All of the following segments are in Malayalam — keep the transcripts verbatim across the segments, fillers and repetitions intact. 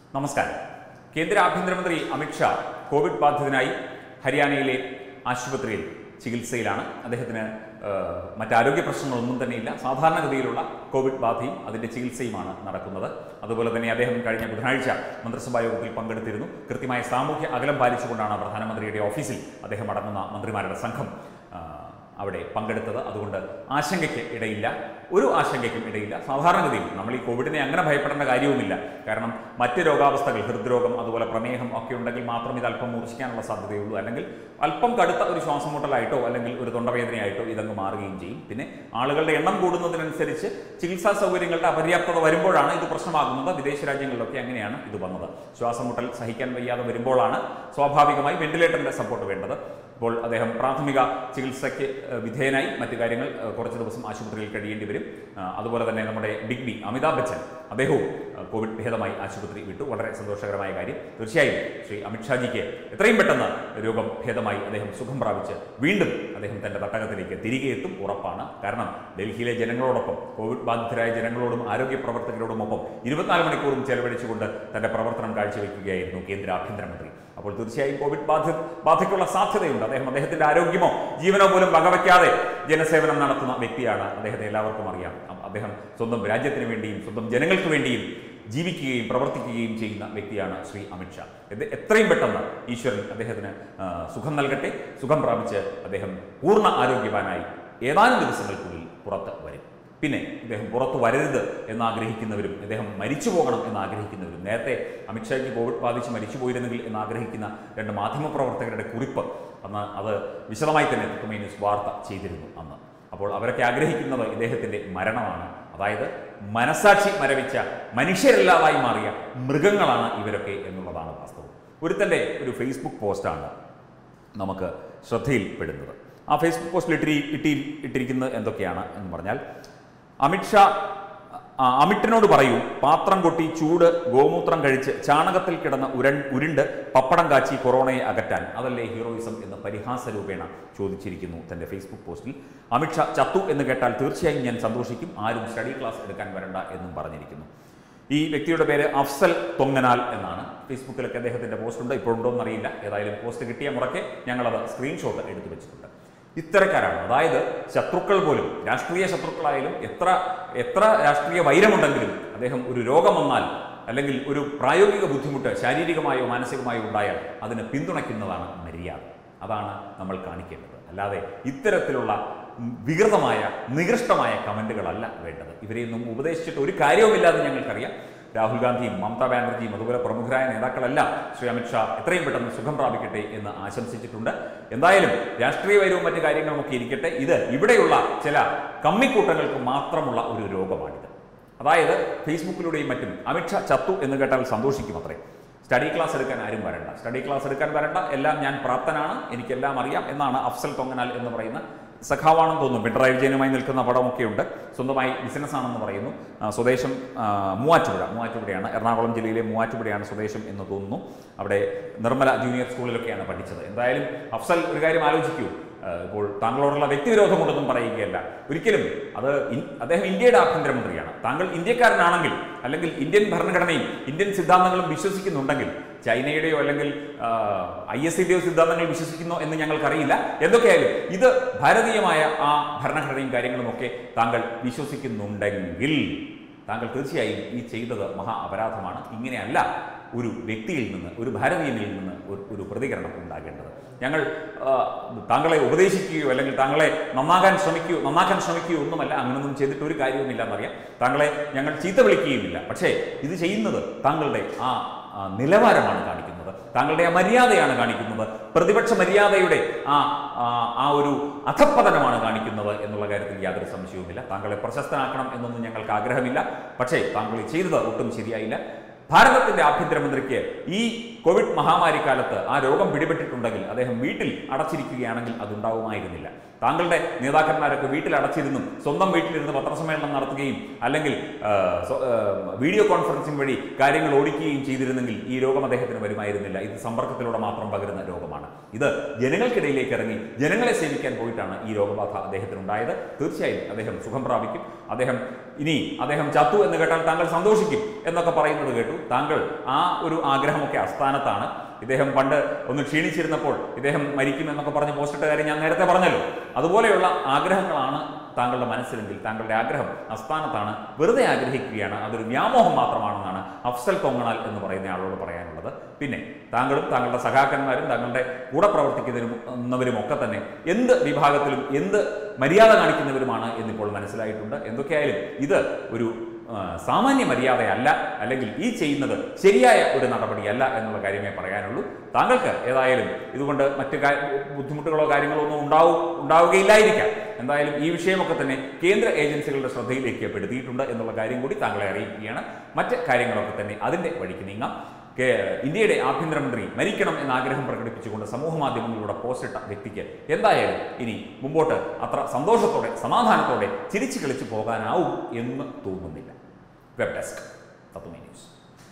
നമസ്കാരം. കേന്ദ്ര ആഭ്യന്തരമന്ത്രി അമിത്ഷാ കോവിഡ് ബാധിതനായി ഹരിയാനയിലെ ആശുപത്രിയിൽ ചികിത്സയിലാണ്. അദ്ദേഹത്തിന് മറ്റാരോഗ്യ പ്രശ്നങ്ങളൊന്നും തന്നെയില്ല. സാധാരണഗതിയിലുള്ള കോവിഡ് ബാധയും അതിൻ്റെ ചികിത്സയുമാണ് നടക്കുന്നത്. അതുപോലെ തന്നെ അദ്ദേഹം കഴിഞ്ഞ ബുധനാഴ്ച മന്ത്രിസഭാ യോഗത്തിൽ പങ്കെടുത്തിരുന്നു. കൃത്യമായ സാമൂഹ്യ അകലം പാലിച്ചുകൊണ്ടാണ് പ്രധാനമന്ത്രിയുടെ ഓഫീസിൽ അദ്ദേഹം അടങ്ങുന്ന മന്ത്രിമാരുടെ സംഘം അവിടെ പങ്കെടുത്തത്. അതുകൊണ്ട് ആശങ്കയ്ക്ക് ഇടയില്ല, ഒരു ആശങ്കയ്ക്കും ഇടയില്ല. സാധാരണഗതിയിൽ നമ്മൾ ഈ കോവിഡിനെ അങ്ങനെ ഭയപ്പെടേണ്ട കാര്യവുമില്ല. കാരണം മറ്റ് രോഗാവസ്ഥകൾ, ഹൃദ്രോഗം, അതുപോലെ പ്രമേഹം ഒക്കെ ഉണ്ടെങ്കിൽ മാത്രം ഇത് അല്പം മൂർച്ഛിക്കാനുള്ള സാധ്യതയുള്ളൂ. അല്ലെങ്കിൽ അല്പം കടുത്ത ഒരു ശ്വാസം മുട്ടലായിട്ടോ അല്ലെങ്കിൽ ഒരു തൊണ്ടവേദനയായിട്ടോ ഇതങ്ങ് മാറുകയും ചെയ്യും. പിന്നെ ആളുകളുടെ എണ്ണം കൂടുന്നതിനനുസരിച്ച് ചികിത്സാ സൗകര്യങ്ങളുടെ അപര്യാപ്തത വരുമ്പോഴാണ് ഇത് പ്രശ്നമാകുന്നത്. വിദേശ രാജ്യങ്ങളിലൊക്കെ അങ്ങനെയാണ് ഇത് വന്നത്. ശ്വാസം മുട്ടൽ സഹിക്കാൻ വയ്യാതെ വരുമ്പോഴാണ് സ്വാഭാവികമായി വെന്റിലേറ്ററിന്റെ സപ്പോർട്ട് വേണ്ടത്. ഇപ്പോൾ അദ്ദേഹം പ്രാഥമിക ചികിത്സയ്ക്ക് വിധേയനായി. മറ്റു കാര്യങ്ങൾ കുറച്ച് ദിവസം ആശുപത്രിയിൽ കഴിയേണ്ടി വരും. അതുപോലെ തന്നെ നമ്മുടെ ബിഗ് ബി അമിതാഭ് ബച്ചൻ അദ്ദേഹവും കോവിഡ് ഭേദമായി ആശുപത്രി വിട്ടു. വളരെ സന്തോഷകരമായ കാര്യം. തീർച്ചയായും ശ്രീ അമിത്ഷാജിക്ക് എത്രയും പെട്ടെന്ന് രോഗം ഭേദമായി അദ്ദേഹം സുഖം പ്രാപിച്ച് വീണ്ടും അദ്ദേഹം തൻ്റെ തട്ടകത്തിലേക്ക് തിരികെ എത്തും, ഉറപ്പാണ്. കാരണം ഡൽഹിയിലെ ജനങ്ങളോടൊപ്പം, കോവിഡ് ബാധിതരായ ജനങ്ങളോടും ആരോഗ്യ പ്രവർത്തകരോടുമൊപ്പം ഇരുപത്തിനാല് മണിക്കൂറും ചെലവഴിച്ചുകൊണ്ട് തൻ്റെ പ്രവർത്തനം കാഴ്ചവെക്കുകയായിരുന്നു കേന്ദ്ര ആഭ്യന്തരമന്ത്രി. അപ്പോൾ തീർച്ചയായും കോവിഡ് ബാധ ബാധയ്ക്കുള്ള സാധ്യതയുണ്ട്. അദ്ദേഹം അദ്ദേഹത്തിൻ്റെ ആരോഗ്യമോ ജീവനോ പോലും വകവയ്ക്കാതെ ജനസേവനം നടത്തുന്ന വ്യക്തിയാണ്. അദ്ദേഹത്തെ എല്ലാവർക്കും അറിയാം. അദ്ദേഹം സ്വന്തം രാജ്യത്തിന് വേണ്ടിയും സ്വന്തം ജനങ്ങൾക്ക് വേണ്ടിയും ജീവിക്കുകയും പ്രവർത്തിക്കുകയും ചെയ്യുന്ന വ്യക്തിയാണ് ശ്രീ അമിത്ഷാ. ഇത് എത്രയും പെട്ടെന്ന് ഈശ്വരൻ അദ്ദേഹത്തിന് സുഖം നൽകട്ടെ. സുഖം പ്രാപിച്ച് അദ്ദേഹം പൂർണ്ണ ആരോഗ്യവാനായി ഏതാനും ദിവസങ്ങൾക്കുള്ളിൽ പുറത്ത് വരും. പിന്നെ ഇദ്ദേഹം പുറത്തു വരരുത് എന്നാഗ്രഹിക്കുന്നവരും ഇദ്ദേഹം മരിച്ചു പോകണം എന്നാഗ്രഹിക്കുന്നവരും, നേരത്തെ അമിത്ഷായ്ക്ക് കോവിഡ് ബാധിച്ച് മരിച്ചു പോയിരുന്നെങ്കിൽ എന്നാഗ്രഹിക്കുന്ന രണ്ട് മാധ്യമപ്രവർത്തകരുടെ കുറിപ്പ് അന്ന് അത് വിശദമായി തന്നെ തത്വമൈ ന്യൂസ് വാർത്ത ചെയ്തിരുന്നു അന്ന്. അപ്പോൾ അവരൊക്കെ ആഗ്രഹിക്കുന്നത് ഇദ്ദേഹത്തിൻ്റെ മരണമാണ്. അതായത് മനസാക്ഷി മരവിച്ച മനുഷ്യരല്ലാതായി മാറിയ മൃഗങ്ങളാണ് ഇവരൊക്കെ എന്നുള്ളതാണ് വാസ്തവം. ഒരുത്തൻ്റെ ഒരു ഫേസ്ബുക്ക് പോസ്റ്റാണ് നമുക്ക് ശ്രദ്ധയിൽപ്പെടുന്നത്. ആ ഫേസ്ബുക്ക് പോസ്റ്റിൽ ഇട്ടി ഇട്ടി ഇട്ടിരിക്കുന്നത് എന്തൊക്കെയാണ് എന്ന് പറഞ്ഞാൽ, അമിത്ഷാ അമിട്ടിനോട് പറയൂ, പാത്രം കൊട്ടി ചൂട് ഗോമൂത്രം കഴിച്ച് ചാണകത്തിൽ കിടന്ന് ഉരൺ ഉരുണ്ട് പപ്പടം കാച്ചി കൊറോണയെ അകറ്റാൻ, അതല്ലേ ഹീറോയിസം എന്ന് പരിഹാസ രൂപേണ ചോദിച്ചിരിക്കുന്നു തൻ്റെ ഫേസ്ബുക്ക് പോസ്റ്റിൽ. അമിത്ഷാ ചത്തു എന്ന് കേട്ടാൽ തീർച്ചയായും ഞാൻ സന്തോഷിക്കും, ആരും സ്റ്റഡി ക്ലാസ് എടുക്കാൻ വരണ്ട എന്നും പറഞ്ഞിരിക്കുന്നു. ഈ വ്യക്തിയുടെ പേര് അഫ്സൽ തൊങ്ങനാൽ എന്നാണ്. ഫേസ്ബുക്കിലൊക്കെ അദ്ദേഹത്തിൻ്റെ പോസ്റ്റ് ഉണ്ട്, ഇപ്പോഴുണ്ടോ എന്നറിയില്ല. ഏതായാലും പോസ്റ്റ് കിട്ടിയ മുറയ്ക്ക് ഞങ്ങളത് സ്ക്രീൻഷോട്ട് എടുത്തു വെച്ചിട്ടുണ്ട്. ഇത്തരക്കാരാണ്, അതായത് ശത്രുക്കൾ പോലും, രാഷ്ട്രീയ ശത്രുക്കളായാലും എത്ര എത്ര രാഷ്ട്രീയ വൈരമുണ്ടെങ്കിലും അദ്ദേഹം ഒരു രോഗം വന്നാൽ അല്ലെങ്കിൽ ഒരു പ്രായോഗിക ബുദ്ധിമുട്ട് ശാരീരികമായോ മാനസികമായോ ഉണ്ടായാൽ അതിന് പിന്തുണയ്ക്കുന്നതാണ് മര്യാദ. അതാണ് നമ്മൾ കാണിക്കേണ്ടത്. അല്ലാതെ ഇത്തരത്തിലുള്ള വികൃതമായ നികൃഷ്ടമായ കമൻറ്റുകളല്ല വേണ്ടത്. ഇവരെയൊന്നും ഉപദേശിച്ചിട്ട് ഒരു കാര്യവുമില്ലാതെ ഞങ്ങൾക്കറിയാം. രാഹുൽ ഗാന്ധിയും മമതാ ബാനർജിയും അതുപോലെ പ്രമുഖരായ നേതാക്കളെല്ലാം ശ്രീ അമിത്ഷാ എത്രയും പെട്ടെന്ന് സുഖം പ്രാപിക്കട്ടെ എന്ന് ആശംസിച്ചിട്ടുണ്ട്. എന്തായാലും രാഷ്ട്രീയ വൈരവും മറ്റു കാര്യങ്ങളുമൊക്കെ ഇരിക്കട്ടെ, ഇത് ഇവിടെയുള്ള ചില കമ്മിക്കൂട്ടങ്ങൾക്ക് മാത്രമുള്ള ഒരു രോഗമാണിത്. അതായത് ഫേസ്ബുക്കിലൂടെയും മറ്റും അമിത്ഷാ ചത്തു എന്ന് കേട്ടാൽ സന്തോഷിക്കും അത്രേ. സ്റ്റഡി ക്ലാസ് എടുക്കാൻ ആരും വരണ്ട, സ്റ്റഡി ക്ലാസ് എടുക്കാൻ വരണ്ട, എല്ലാം ഞാൻ പ്രാപ്തനാണ്, എനിക്കെല്ലാം അറിയാം എന്നാണ് അഫ്സൽ തൊങ്ങനാൽ എന്ന് പറയുന്ന സഖാവാണെന്ന് തോന്നുന്നു. പിണറായി വിജയനുമായി നിൽക്കുന്ന പടമൊക്കെ ഉണ്ട്. സ്വന്തമായി ബിസിനസ്സാണെന്ന് പറയുന്നു. സ്വദേശം മൂവാറ്റുപുഴ മൂവാറ്റുപുഴയാണ് എറണാകുളം ജില്ലയിലെ മൂവാറ്റുപുഴയാണ് സ്വദേശം എന്ന് തോന്നുന്നു. അവിടെ നിർമ്മല ജൂനിയർ സ്കൂളിലൊക്കെയാണ് പഠിച്ചത്. എന്തായാലും അഫ്സൽ ഒരു കാര്യം ആലോചിക്കൂ. ഇപ്പോൾ താങ്കളോടുള്ള വ്യക്തിവിരോധം കൊണ്ടൊന്നും പറയുകയല്ല, ഒരിക്കലും. അത് അദ്ദേഹം ഇന്ത്യയുടെ ആഭ്യന്തരമന്ത്രിയാണ്. താങ്കൾ ഇന്ത്യക്കാരനാണെങ്കിൽ അല്ലെങ്കിൽ ഇന്ത്യൻ ഭരണഘടനയും ഇന്ത്യൻ സിദ്ധാന്തങ്ങളും വിശ്വസിക്കുന്നുണ്ടെങ്കിൽ, ചൈനയുടെയോ അല്ലെങ്കിൽ ഐ എസ് സിയുടെയോ സിദ്ധാന്തങ്ങൾ വിശ്വസിക്കുന്നോ എന്ന് ഞങ്ങൾക്കറിയില്ല. എന്തൊക്കെയായാലും ഇത് ഭാരതീയമായ ആ ഭരണഘടനയും കാര്യങ്ങളുമൊക്കെ താങ്കൾ വിശ്വസിക്കുന്നുണ്ടെങ്കിൽ താങ്കൾ തീർച്ചയായും ഈ ചെയ്തത് മഹാ അപരാധമാണ്. ഇങ്ങനെയല്ല ഒരു വ്യക്തിയിൽ നിന്ന്, ഒരു ഭാരതീയനിൽ നിന്ന് ഒരു ഒരു പ്രതികരണം ഉണ്ടാകേണ്ടത്. ഞങ്ങൾ താങ്കളെ ഉപദേശിക്കുകയോ അല്ലെങ്കിൽ താങ്കളെ നന്നാകാൻ ശ്രമിക്കുകയോ നന്നാക്കാൻ ശ്രമിക്കുകയോ ഒന്നുമല്ല. അങ്ങനൊന്നും ചെയ്തിട്ട് ഒരു കാര്യവുമില്ല എന്നറിയാം. താങ്കളെ ഞങ്ങൾ ചീത്ത വിളിക്കുകയുമില്ല. പക്ഷേ ഇത് ചെയ്യുന്നത് താങ്കളുടെ ആ നിലവാരമാണ് കാണിക്കുന്നത്, താങ്കളുടെ ആ മര്യാദയാണ് കാണിക്കുന്നത്, പ്രതിപക്ഷ മര്യാദയുടെ ആ ആ ഒരു അധപ്പതനമാണ് കാണിക്കുന്നത് എന്നുള്ള കാര്യത്തിൽ യാതൊരു സംശയവുമില്ല. താങ്കളെ പ്രശസ്തനാക്കണം എന്നൊന്നും ഞങ്ങൾക്ക് ആഗ്രഹമില്ല. പക്ഷേ താങ്കൾ ചെയ്തത് ഒട്ടും ശരിയായില്ല. ഭാരതത്തിൻ്റെ ആഭ്യന്തരമന്ത്രിക്ക് ഈ കോവിഡ് മഹാമാരി കാലത്ത് ആ രോഗം പിടിപെട്ടിട്ടുണ്ടെങ്കിൽ അദ്ദേഹം വീട്ടിൽ അടച്ചിരിക്കുകയാണെങ്കിൽ അതുണ്ടാവുമായിരുന്നില്ല. താങ്കളുടെ നേതാക്കന്മാരൊക്കെ വീട്ടിൽ അടച്ചിരുന്നും സ്വന്തം വീട്ടിലിരുന്ന് പത്രസമ്മേളനം നടത്തുകയും അല്ലെങ്കിൽ വീഡിയോ കോൺഫറൻസിംഗ് വഴി കാര്യങ്ങൾ ഓടിക്കുകയും ചെയ്തിരുന്നെങ്കിൽ ഈ രോഗം അദ്ദേഹത്തിന് വരുമായിരുന്നില്ല. ഇത് സമ്പർക്കത്തിലൂടെ മാത്രം പകരുന്ന രോഗമാണ്. ഇത് ജനങ്ങൾക്കിടയിലേക്ക് ഇറങ്ങി ജനങ്ങളെ സേവിക്കാൻ പോയിട്ടാണ് ഈ രോഗബാധ അദ്ദേഹത്തിനുണ്ടായത്. തീർച്ചയായും അദ്ദേഹം സുഖം പ്രാപിക്കും. അദ്ദേഹം ഇനി അദ്ദേഹം ചത്തു എന്ന് കേട്ടാൽ താങ്കൾ സന്തോഷിക്കും. എന്നൊക്കെ പറയുന്നത് കേട്ടു. താങ്കൾ ആ ഒരു ആഗ്രഹമൊക്കെ അസ്ഥാനത്താണ്. ഇദ്ദേഹം പണ്ട് ഒന്ന് ക്ഷീണിച്ചിരുന്നപ്പോൾ ഇദ്ദേഹം മരിക്കുമെന്നൊക്കെ പറഞ്ഞ് പോസ്റ്റിട്ട കാര്യം ഞാൻ നേരത്തെ പറഞ്ഞല്ലോ. അതുപോലെയുള്ള ആഗ്രഹങ്ങളാണ് താങ്കളുടെ മനസ്സിലെങ്കിൽ താങ്കളുടെ ആഗ്രഹം അസ്ഥാനത്താണ്, വെറുതെ ആഗ്രഹിക്കുകയാണ്, അതൊരു വ്യാമോഹം മാത്രമാണെന്നാണ് അഫ്സൽ കൊങ്ങണാൽ എന്ന് പറയുന്ന ആളോട് പറയാനുള്ളത്. പിന്നെ താങ്കളും താങ്കളുടെ സഖാക്കന്മാരും താങ്കളുടെ കൂടെ പ്രവർത്തിക്കുന്നവരും ഒക്കെ തന്നെ എന്ത് വിഭാഗത്തിലും എന്ത് മര്യാദ കാണിക്കുന്നവരുമാണ് എന്നിപ്പോൾ മനസ്സിലായിട്ടുണ്ട്. എന്തൊക്കെയായാലും ഇത് ഒരു സാമാന്യ മര്യാദയല്ല, അല്ലെങ്കിൽ ഈ ചെയ്യുന്നത് ശരിയായ ഒരു നടപടിയല്ല എന്നുള്ള കാര്യമേ പറയാനുള്ളൂ. താങ്കൾക്ക് ഏതായാലും ഇതുകൊണ്ട് മറ്റു ബുദ്ധിമുട്ടുകളോ കാര്യങ്ങളോ ഒന്നും ഉണ്ടാവും ഉണ്ടാവുകയില്ലായിരിക്കാം. എന്തായാലും ഈ വിഷയമൊക്കെ തന്നെ കേന്ദ്ര ഏജൻസികളുടെ ശ്രദ്ധയിലേക്ക് പെടുത്തിയിട്ടുണ്ട് എന്നുള്ള കാര്യം കൂടി താങ്കളെ അറിയിക്കുകയാണ്. മറ്റ് കാര്യങ്ങളൊക്കെ തന്നെ അതിൻ്റെ വഴിക്ക് നീങ്ങാം. ഇന്ത്യയുടെ ആഭ്യന്തരമന്ത്രി മരിക്കണം എന്ന ആഗ്രഹം പ്രകടിപ്പിച്ചുകൊണ്ട് സമൂഹ മാധ്യമങ്ങളിലൂടെ പോസ്റ്റിട്ട വ്യക്തിക്ക് എന്തായാലും ഇനി മുമ്പോട്ട് അത്ര സന്തോഷത്തോടെ സമാധാനത്തോടെ ചിരിച്ചു കളിച്ചു പോകാനാവും എന്ന് തോന്നുന്നില്ല. Web desk Tatwamayi news.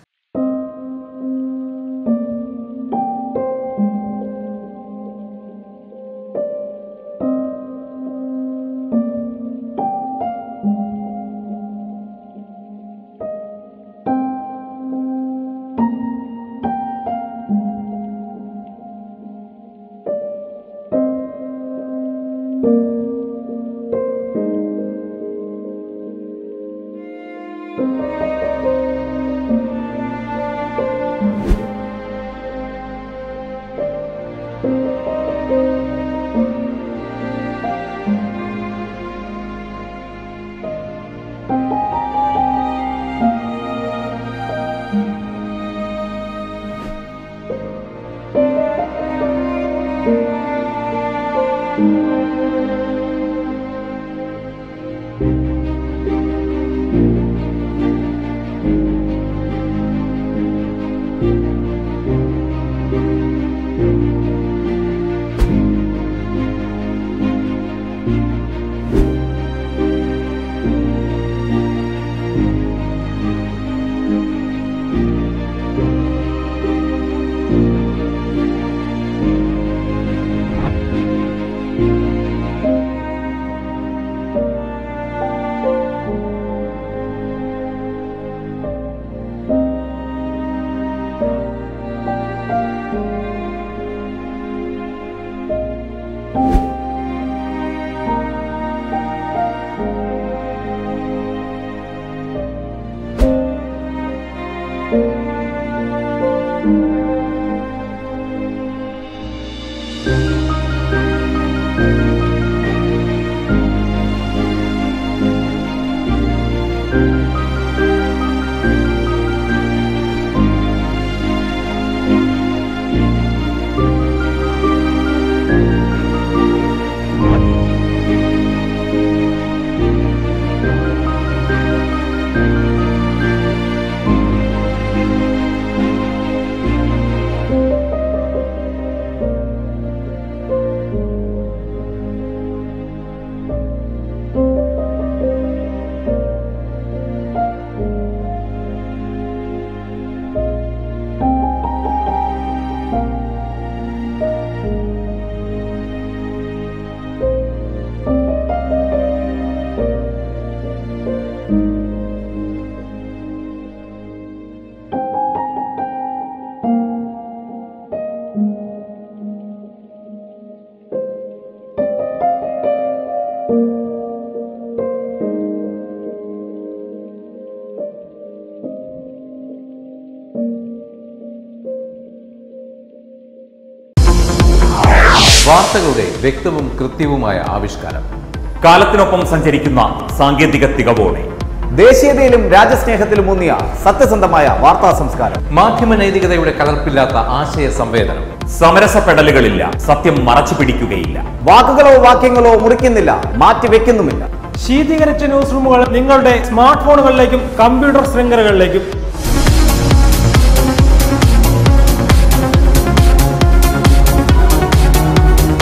വാർത്തകളുടെ വ്യക്തവും കൃത്യവുമായ ആവിഷ്കാരം, കാലത്തിനൊപ്പം സഞ്ചരിക്കുന്ന സാങ്കേതിക തികവോടെ, ദേശീയതയിലും രാജ്യസ്നേഹത്തിലും ഊന്നിയ സത്യസന്ധമായ വാർത്താ സംസ്കാരം, മാധ്യമ നൈതികതയുടെ കലർപ്പില്ലാത്ത ആശയ സംവേദനം, സമരസപ്പെടലുകളില്ല, സത്യം മറച്ചു പിടിക്കുകയില്ല, വാക്കുകളോ വാക്യങ്ങളോ മുറിക്കുന്നില്ല, മാറ്റിവെക്കുന്നുമില്ല. ശീതീകരിച്ച ന്യൂസ് റൂമുകൾ നിങ്ങളുടെ സ്മാർട്ട് ഫോണുകളിലേക്കും കമ്പ്യൂട്ടർ ശൃംഖലകളിലേക്കും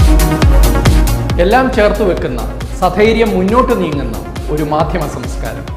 എല്ലാം ചേർത്ത് വെക്കുന്ന, സധൈര്യം മുന്നോട്ട് നീങ്ങുന്ന ഒരു മാധ്യമ സംസ്കാരം.